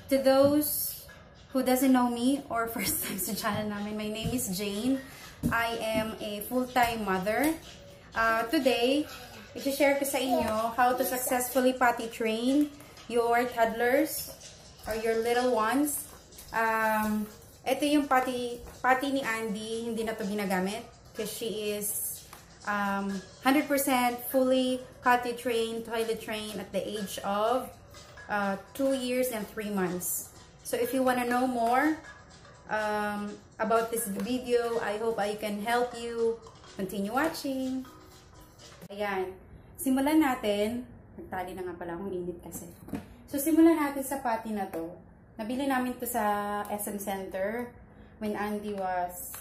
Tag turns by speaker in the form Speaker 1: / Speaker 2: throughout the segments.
Speaker 1: To those who doesn't know me or first time sa channel namin, my name is Jane. I am a full-time mother. Today, i-share ko sa inyo how to successfully potty train your toddlers or your little ones. Ito yung potty ni Andy, hindi na to ginagamit because she is 100% fully potty trained, toilet trained at the age of 2 years and 3 months. So if you want to know more about this video, I hope I can help you. Continue watching. Ayan. Simulan natin. Nagtali na nga pala akong init kasi. So simulan natin sa potty na to. Nabili namin to sa SM Center when Andy was,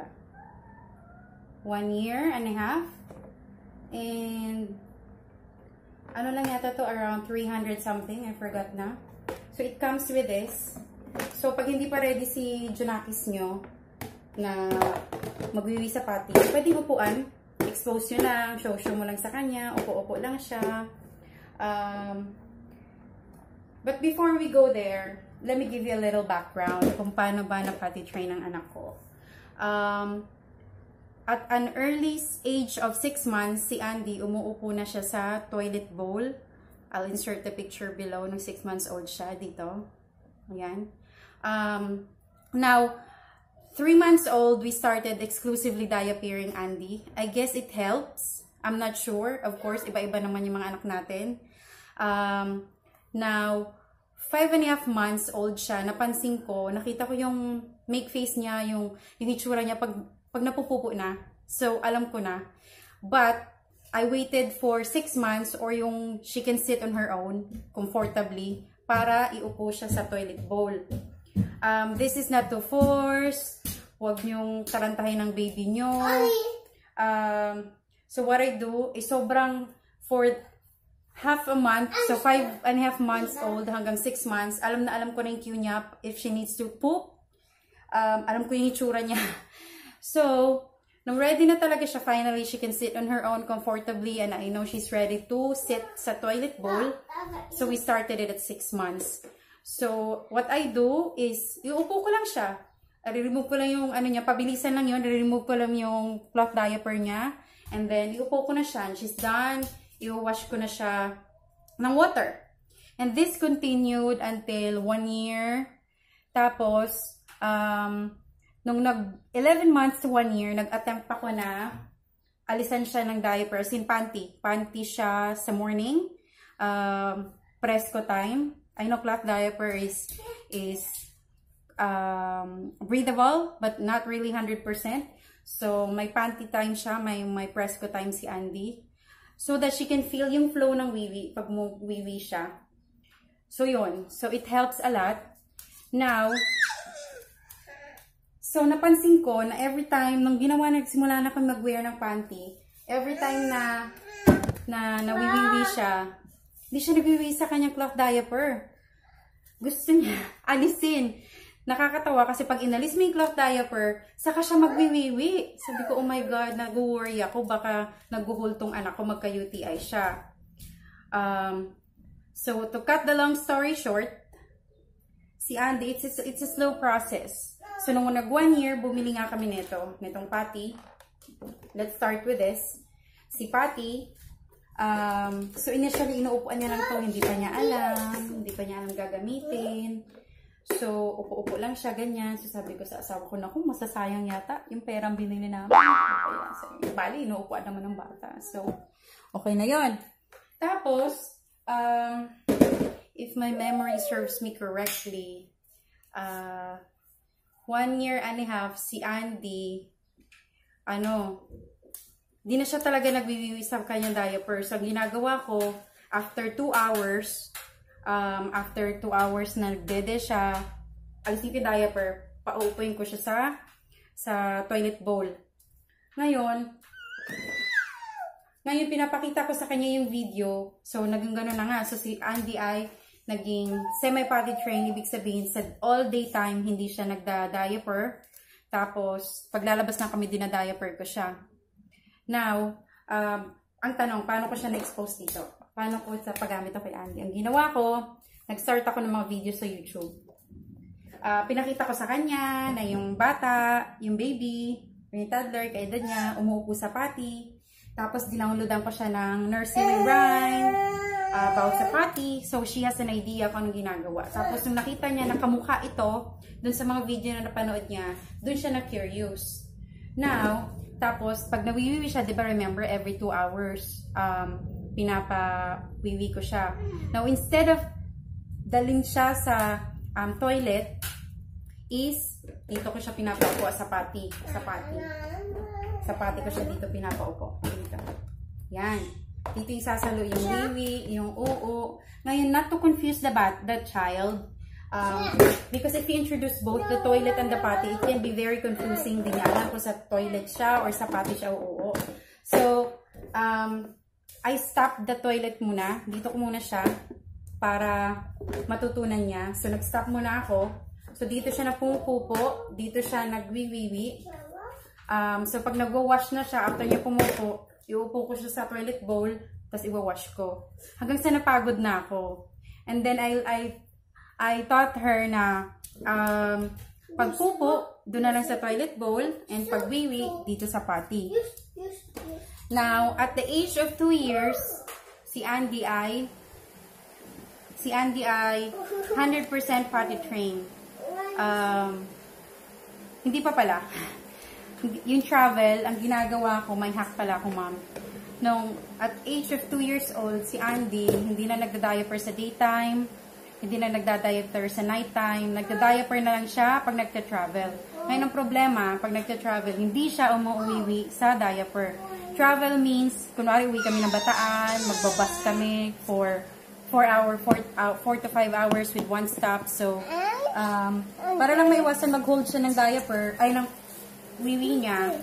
Speaker 1: 1 year and a half. And ano lang yata to, around 300 something, I forgot na. So it comes with this. So pag hindi pa ready si Junakis nyo na magwiwi sa potty, pwede upuan, expose nyo lang, show mo lang sa kanya, upo-upo lang siya. But before we go there, let me give you a little background kung paano ba na potty train ang anak ko. At an early age of 6 months, si Andy, umuupo na siya sa toilet bowl. I'll insert the picture below nung 6 months old siya dito. Ayan. Now, 3 months old, we started exclusively diapering Andy. I guess it helps. I'm not sure. Of course, iba-iba naman yung mga anak natin. Now, 5.5 months old siya, napansin ko, nakita ko yung make face niya, yung itsura niya pag napupupo na. So, alam ko na. But, I waited for 6 months or yung she can sit on her own comfortably para iupo siya sa toilet bowl. This is not to force. Huwag niyong tarantahin ng baby niyo. So, what I do is sobrang for half a month, so 5.5 months old hanggang 6 months, alam na alam ko na yung cue niya if she needs to poop. Alam ko yung itsura niya. So, nung ready na talaga siya, finally, she can sit on her own comfortably and I know she's ready to sit sa toilet bowl. So, we started it at 6 months. So, what I do is, iuupo ko lang siya. I-remove ko lang yung, pabilisan lang yun. I-remove ko lang yung cloth diaper niya. And then, iuupo ko na siya. And she's done. I-wash ko na siya ng water. And this continued until 1 year. Tapos, nung 11 months to 1 year, nag-attempt ako na alisan siya ng diaper, sin panty. Panty siya sa morning, Presco time. I know cloth diaper is breathable, but not really 100%. So, may panty time siya, may Presco time si Andy. So that she can feel yung flow ng wiwi pag wiwi siya. So, yun. So, it helps a lot. Now, so, napansin ko na every time, nung nagsimula na akong mag-wear ng panty, every time na nawiwiwi siya, hindi siya nagwiwi sa kanyang cloth diaper. Gusto niya alisin. Nakakatawa kasi pag inalis mo yung cloth diaper, saka siya magwiwiwi. Sabi ko, oh my God, nag-worry ako, baka nag-guhul tong anak ko, magka-UTI siya. So, to cut the long story short, si Andy, it's a slow process. So, nung nag 1 year, bumili nga kami nitong potty. Let's start with this. Si Patty, so initially, inuupuan niya lang to, hindi pa niya alam gagamitin. So, upo-upo lang siya, ganyan. So, sabi ko sa asawa ko, naku, masasayang yata yung perang binili namin. Kaya, so, bali, inuupuan naman ng bata. So, okay na yon. Tapos, if my memory serves me correctly, 1 year and a half, si Andy, di na siya talaga nagwiwiwi sa kanyang diaper. So, ginagawa ko, after 2 hours, na nagdede siya, alisin ko yung diaper, paupuin ko siya sa toilet bowl. Ngayon, pinapakita ko sa kanya yung video. So, naging gano'n na nga. So, si Andy ay naging semi-potty trained. Ibig sabihin, sa all day time, hindi siya nagda-diaper. Tapos, paglalabas na kami, dinadiaper ko siya. Now, ang tanong, paano ko siya na-expose dito? Paano ko sa paggamit ako kay Andy? Ang ginawa ko, nag-start ako ng mga video sa YouTube. pinakita ko sa kanya na yung bata, yung baby, yung toddler, kaedad niya, umuupo sa potty. Tapos, dinawloadan ko siya ng nursery rhyme about sa potty. So, she has an idea kung anong ginagawa. Tapos, nung nakita niya na kamukha ito, dun sa mga video na napanood niya, dun siya na-curious. Now, tapos, pag nawiwiwi siya, diba remember, every 2 hours, pinapawiwi ko siya. Now, instead of dalhin siya sa toilet, is, dito ko siya pinapaupo sa potty. Sa potty ko siya dito pinapaupo. Dito. Yan. Dito isasalo yung wiwi, yung oo. Ngayon, not to confuse the child, because if you introduce both the toilet and the potty, it can be very confusing. Di niya alam kung sa toilet siya or sa potty siya oo. So, I stopped the toilet muna. Dito ko muna siya para matutunan niya. So, nag-stop muna ako. So, dito siya napupupo. Dito siya nagwiwiwi. So, pag nagwa-wash na siya, after niya pumupo, iupo ko siya sa toilet bowl, tapos iwa-wash ko. Hanggang sa napagod na ako. And then, I taught her na pagpupo, doon na lang sa toilet bowl, and pagwiwi, dito sa potty. Now, at the age of 2 years, si Andy ay 100% potty trained. Hindi pa pala. Yung travel, ang ginagawa ko, may hack pala ako, ma'am. Nung at age of 2 years old, si Andy, hindi na nagda-diaper sa daytime, hindi na nagda-diaper sa nighttime, nagda-diaper na lang siya pag nagta-travel. Ngayon ang problema, pag nagta-travel, hindi siya umuwi sa diaper. Travel means, kunwari uwi kami ng Bataan, magbabas kami for 4 to 5 hours with 1 stop. So, para lang maiwasan mag-hold siya ng diaper, ay ng wiwi niya,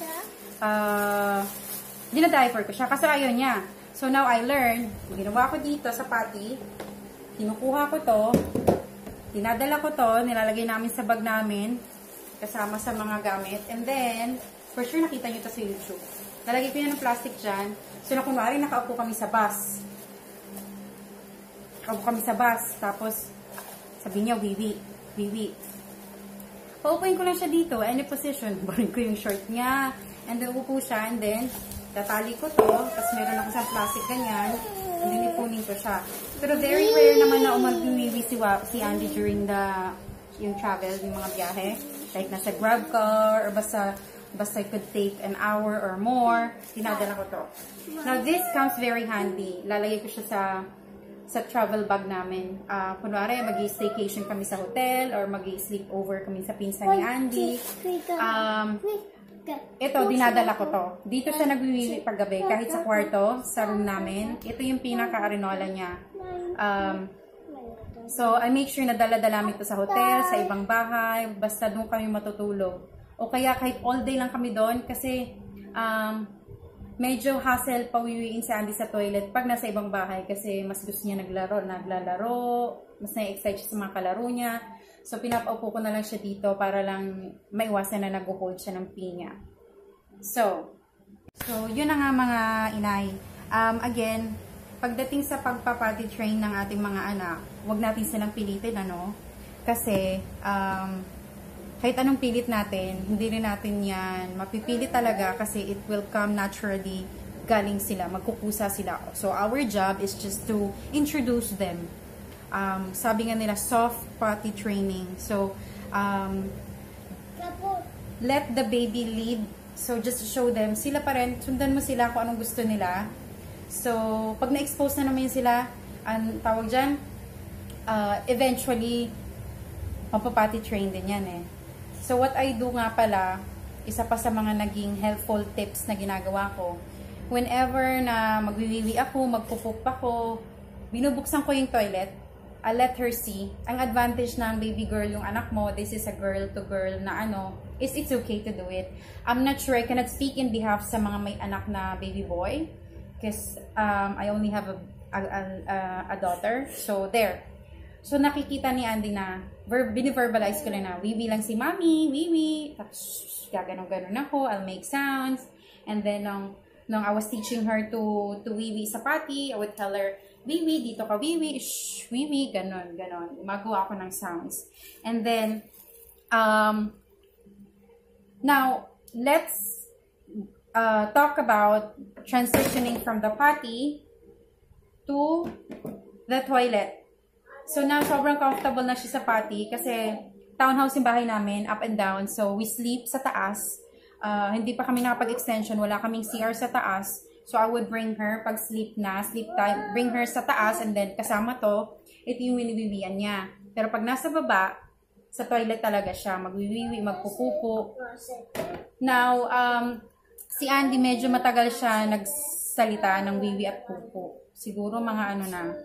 Speaker 1: dina-diaper ko siya kasi ayaw niya. So, now I learned, ginawa ko dito sa potty, kinukuha ko to, dinadala ko to, nilalagay namin sa bag namin, kasama sa mga gamit, and then, for sure nakita nyo to sa YouTube. Nalagay ko yan ng plastic dyan. So, na kunwari, nakaupo kami sa bus. Tapos, sabi niya, wiwi. Paupuin ko lang siya dito, any position. Barin ko yung short niya. And then, upo siya, and then, tatali ko to. Tapos, meron ako sa plastic ganyan. And then, ipunin ko siya. Pero, very rare naman na umagwiwi si Andy during yung travel, yung mga biyahe. Like, nasa grab car, or basta it could take an hour or more. Dinadala ko to. Now, this comes very handy. Lalagay ko siya sa travel bag namin. Kunwari, mag-staycation kami sa hotel or mag-sleep over kami sa pinsan ni Andy. Ito, dinadala ko to. Dito siya nagwiwili paggabi, kahit sa kwarto, sa room namin. Ito yung pinaka-arenola niya. So, I make sure na dala-dala namin ito sa hotel, sa ibang bahay, basta doon kami matutulog. O kaya kahit all day lang kami doon kasi medyo hassle pawiwiin si Andy sa toilet pag nasa ibang bahay kasi mas gusto niya naglalaro, mas na-excite siya sa mga kalaro niya. So, pinapaupo ko na lang siya dito para lang maiwasan na nag-hold siya ng pinya. So, yun na nga mga inay. Again, pagdating sa pagpapati train ng ating mga anak, huwag natin silang pilitin, ano? Kasi, kahit anong pilit natin, hindi rin natin yan mapipilit talaga kasi it will come naturally galing sila, magkukusa sila. So, our job is just to introduce them. Sabi nga nila, soft potty training. So, let the baby lead. So, just to show them, sila pa rin, sundan mo sila kung anong gusto nila. So, pag na-expose na naman sila, ang tawag dyan, eventually, mapapati train din yan eh. So, what I do nga pala, isa pa sa mga naging helpful tips na ginagawa ko, whenever na magwiwiwi ako, magpupup ako, binubuksan ko yung toilet, I'll let her see. Ang advantage ng baby girl, yung anak mo, this is a girl-to-girl na is it's okay to do it. I'm not sure, I cannot speak in behalf sa mga may anak na baby boy, because I only have a daughter. So, there. So, nakikita ni Andy na, bini-verbalize ko na wiwi lang si mami, wiwi. Tapos, gaganon-ganon ako, I'll make sounds. And then, Nung I was teaching her to wiwi sa potty, I would tell her, wiwi, dito ka wiwi, shh, wiwi, ganon, ganon. Gumagawa ako ng sounds. And then, now, let's talk about transitioning from the potty to the toilet. So now, sobrang comfortable na siya sa potty kasi townhouse yung bahay namin, up and down. So, we sleep sa taas. Hindi pa kami nakapag-extension, wala kaming CR sa taas. So, I would bring her, pag sleep time, bring her sa taas, and then kasama to, ito yung winiwiwian niya. Pero pag nasa baba, sa toilet talaga siya, magwiwiwi, magpupupo. Now, si Andy medyo matagal siya nagsalita ng wiwi at pupo. Siguro mga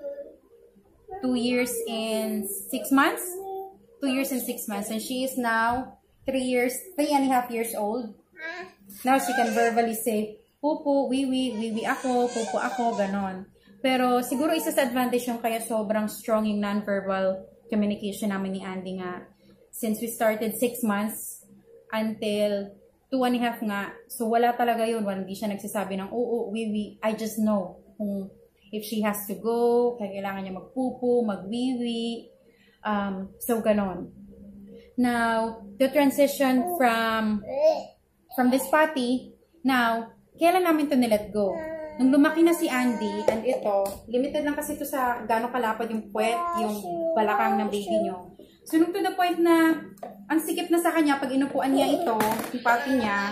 Speaker 1: 2 years and 6 months? 2 years and 6 months. And she is now 3.5 years old. Now she can verbally say, pupo, wiwi ako, pupo ako, ganon. Pero siguro isa sa advantage yung kaya sobrang strong yung non-verbal communication namin ni Andy nga. Since we started 6 months until 2.5 nga. So wala talaga yun. Hindi siya nagsasabi ng, oo, wiwi. I just know kung if she has to go, kailangan niya magpupo, magwiwi. So ganon. Now, the transition from this potty, now, kailan namin to nilet go? Nung lumaki na si Andy, and ito, limited lang kasi ito sa gano'ng kalapad yung puwet, yung balakang ng baby nyo. So, nung to the point na, ang sikip na sa kanya, pag inupuan niya ito, yung potty niya,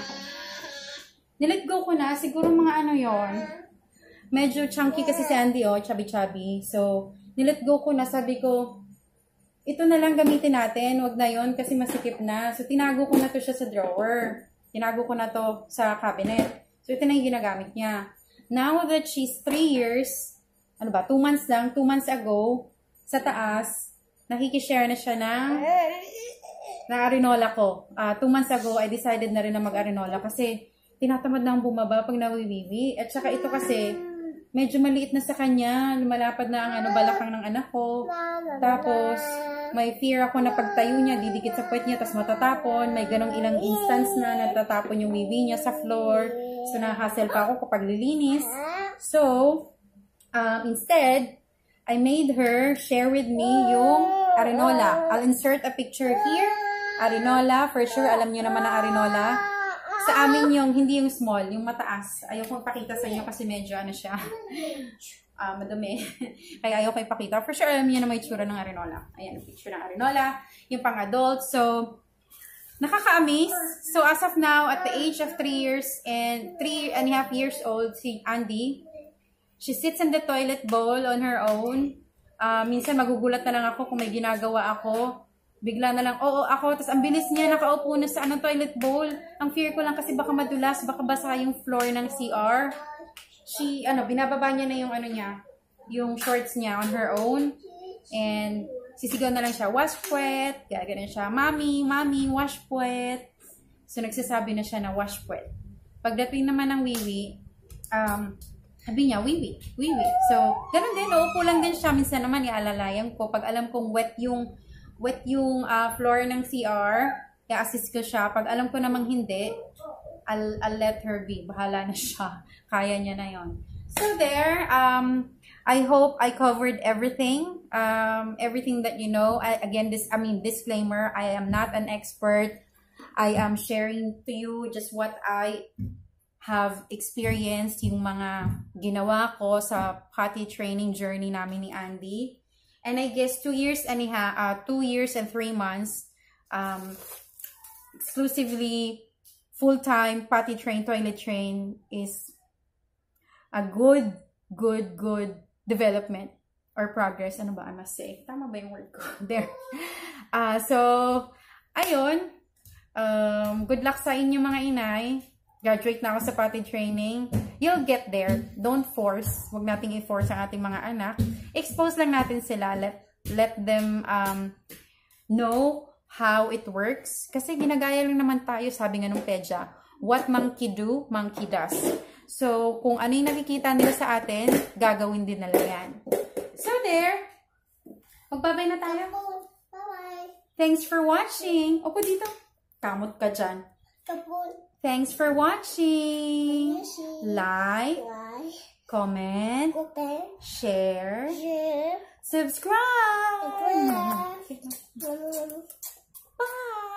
Speaker 1: nilet go ko na, siguro mga yon. Medyo chunky kasi si Andy, chubby-chubby. So, nilet go ko na, sabi ko, ito na lang gamitin natin, wag na yon kasi masikip na. So, tinago ko na to siya sa drawer. Tinago ko na to sa cabinet. So, ito na yung ginagamit niya. Now that she's 3 years, 2 months lang, 2 months ago, sa taas, nakikishare na siya ng arinola ko. 2 months ago, I decided na rin na mag-arinola kasi tinatamad na ang bumaba pag nawiwiwi. At saka ito kasi, medyo maliit na sa kanya, lumalapad na ang balakang ng anak ko. Tapos, may fear ako na pagtayo niya, didikit sa puwet niya, tapos matatapon. May ganong ilang instance na natatapon yung wiwi niya sa floor. So, na-hassle pa ako kapag lilinis. So, instead, I made her share with me yung arinola. I'll insert a picture here. Arinola, for sure, alam niyo naman ang arinola. Sa amin yung, hindi yung small, yung mataas. Ayoko ipakita sa inyo kasi medyo siya, madumi. Kaya ayoko ipakita. For sure, alam niyo na may tsura ng arinola. Ayan, picture ng arinola. Yung pang-adult. So, nakaka-amaze. So, as of now, at the age of 3 years and 3.5 years old, si Andy, she sits in the toilet bowl on her own. Minsan, magugulat na lang ako kung may ginagawa ako. Bigla na lang, oo, ako. Tapos, ang bilis niya, nakaupo na sa toilet bowl. Ang fear ko lang kasi baka madulas, baka basa yung floor ng CR. She, binababa niya na yung niya, yung shorts niya on her own. And, sisigaw na lang siya, wash puwet. Gagawin siya, mami, wash puwet. So, nagsasabi na siya na wash puwet. Pagdating naman ng wiwi, sabi niya, wiwi. So, ganun din, uupo lang din siya. Minsan naman, iaalalayan ko. Pag alam kong wet yung floor ng CR, i-assist ko siya. Pag alam ko namang hindi, I'll let her be. Bahala na siya. Kaya niya na yon. So there, I hope I covered everything. Everything that you know. Again, disclaimer, I am not an expert. I am sharing to you just what I have experienced, yung mga ginawa ko sa potty training journey namin ni Andy. And I guess 2 years and 3 months, exclusively full-time potty train, toilet train is a good development or progress. Ano ba I must say? Tama ba yung word ko? There. So, ayun. Good luck sa inyo mga inay. Graduate na ako sa potty training. You'll get there. Don't force. Huwag nating i-force ang ating mga anak. Expose lang natin sila. Let them know how it works. Kasi ginagaya lang naman tayo, sabi nga nung pedya, what monkey do, monkey does. So, kung ano yung nakikita nila sa atin, gagawin din nila yan. So, there. Magbabay na tayo. Bye-bye. Thanks for watching. Opo dito. Kamot ka dyan. Thanks for watching. Like, comment, share, subscribe. Bye.